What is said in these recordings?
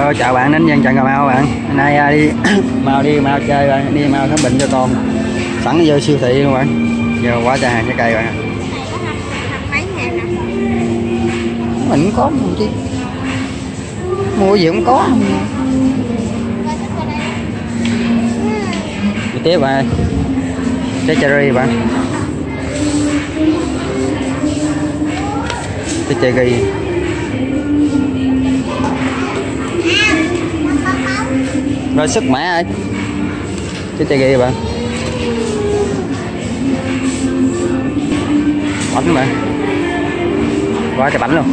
Hello, chào bạn đến dân Trần Cà Mau bạn. Hôm nay đi mau chơi bạn, đi mau khám bệnh cho con. Sẵn vô siêu thị luôn bạn. Giờ quá trời hàng trái cây bạn. Mấy ngàn nè. Mình cũng có một chứ. Mua gì cũng có. Đi tiếp bạn. Trái cherry bạn. Trái cherry. Rồi sức mẻ ơi. Trái cherry bạn. Bánh bạn. Quá trời bánh luôn.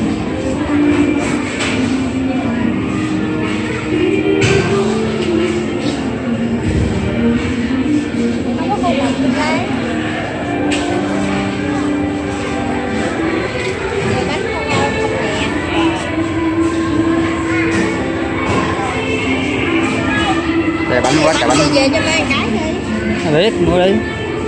Trời bánh quá trời bánh. Về cho mấy cái đi. Biết mua đi.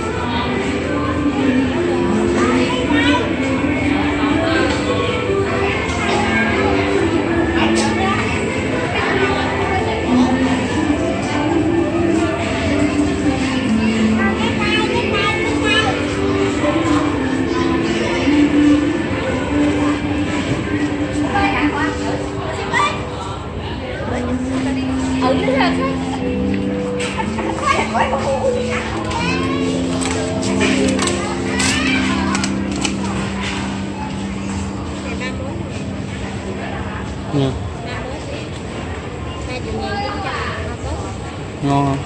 Ngon không?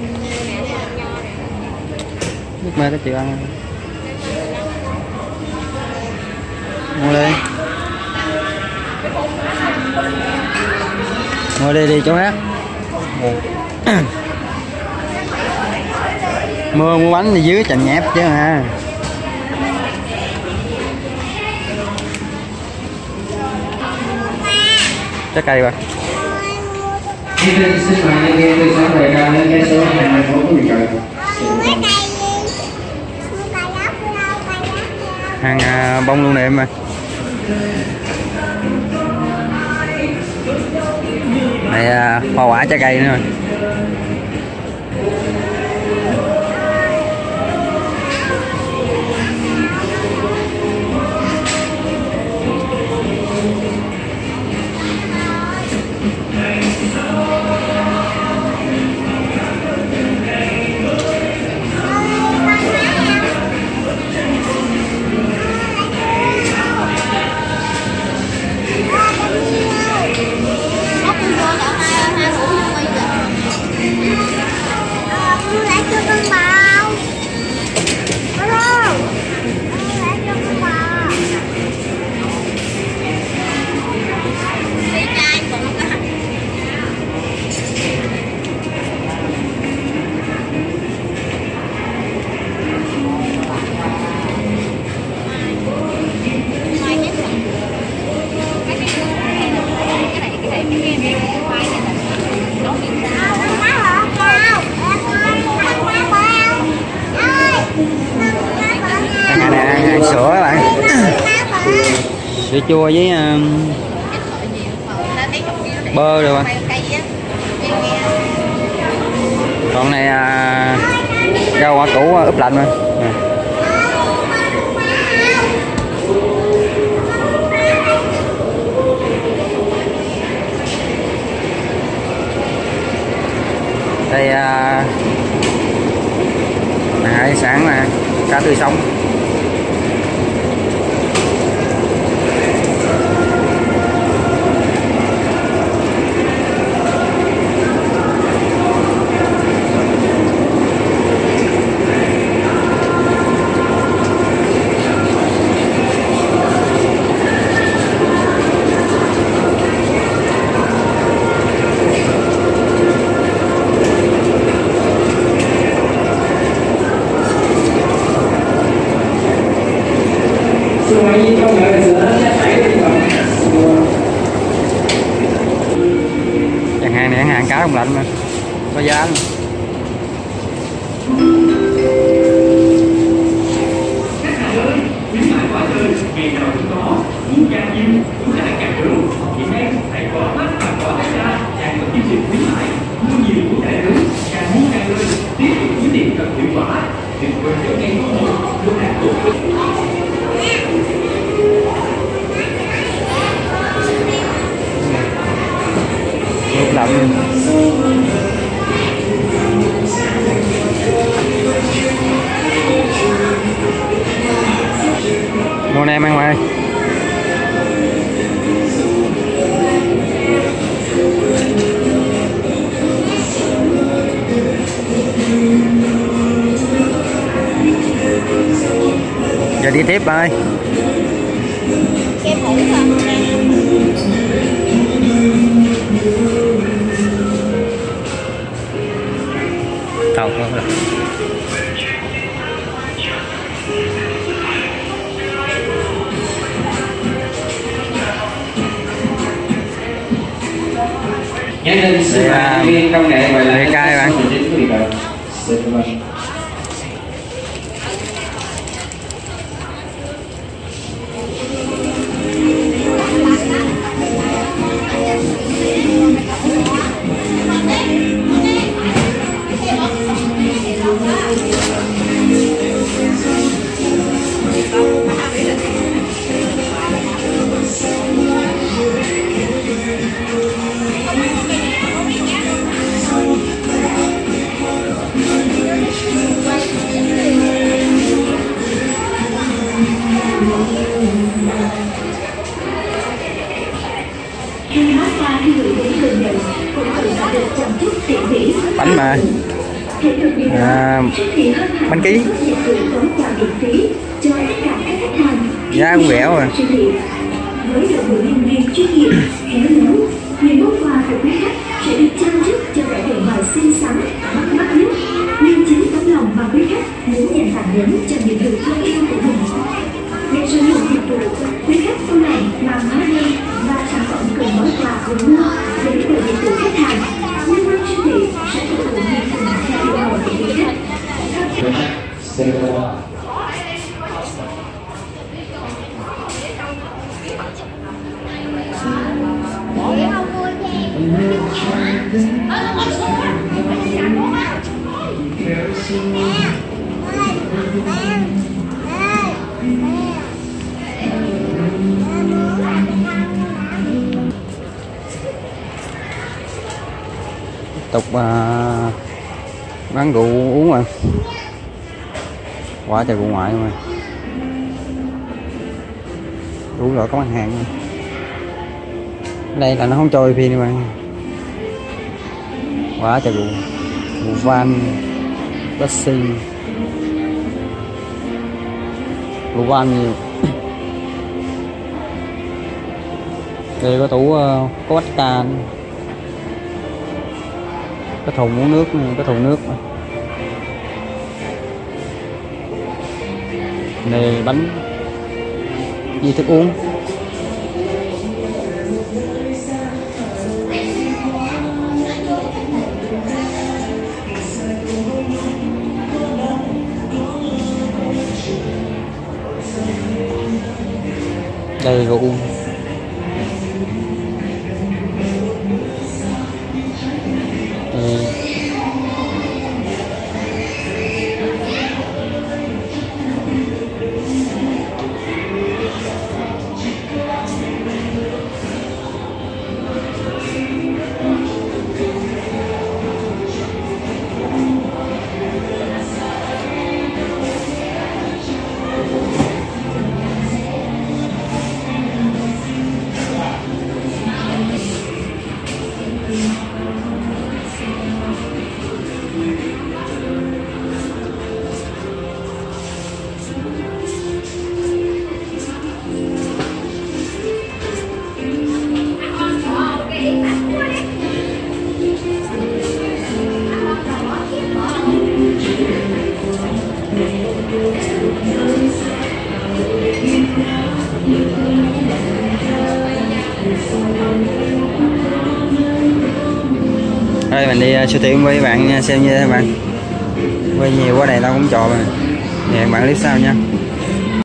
Nước mê các chị ăn. Mua đi. Mua đi chỗ khác. Mua bánh thì dưới chành nhép chứ ha. Trái cây bà. Xin mời anh em từ số về ra đến cái số 24 của mình. Hàng bông luôn nè em ơi. Này hoa quả trái cây nữa. Sữa các bạn. Sữa chua với bơ rồi bạn. Còn này rau quả củ ướp lạnh rồi. Đây hải sản nè, cá tươi sống. Chẳng hạn này hàng cá đông lạnh mà có giá luôn. Ngày nào cũng có, muốn càng nhiều, chúng ta càng đủ. Hiện nay, hãy bỏ mắt và bỏ tay ra. Rồi đi tiếp ơi. Kem hủ hả? Không được. Nhớ đến sư phạm nhân viên công nghệ và là cay bạn. Bánh mà bánh ký giá cũng rẻ rồi. Với đội ngũ nhân viên chuyên nghiệp, khéo léo, những món quà của quý khách sẽ được trang trí cho vẻ bề ngoài xinh xắn, bắt mắt nhất, như chính tấm lòng mà quý khách muốn dành tặng đến cho những người thân yêu của mình. Để sử dụng dịch vụ, quý khách vui lòng làm hóa đơn và sản phẩm cần món quà cùng mua đến quầy dịch vụ khách hàng. Nhân viên siêu thị sẽ phục vụ nhiệt tình theo yêu cầu của quý khách. Tục bán rượu uống rồi, quá trời rượu ngoại luôn rồi, đủ loại các mặt hàng luôn. Đây là nó không trôi phi nữa bạn, quá trời rượu van, taxi, rượu van nhiều. Đây có tủ có bách ca, cái thùng uống nước, cái thùng nước này, bánh gì thức uống. Đây rượu uống. Đây mình đi siêu thị với bạn xem như thế bạn, quay nhiều quá này tao cũng trò rồi. Hẹn bạn clip sau nha.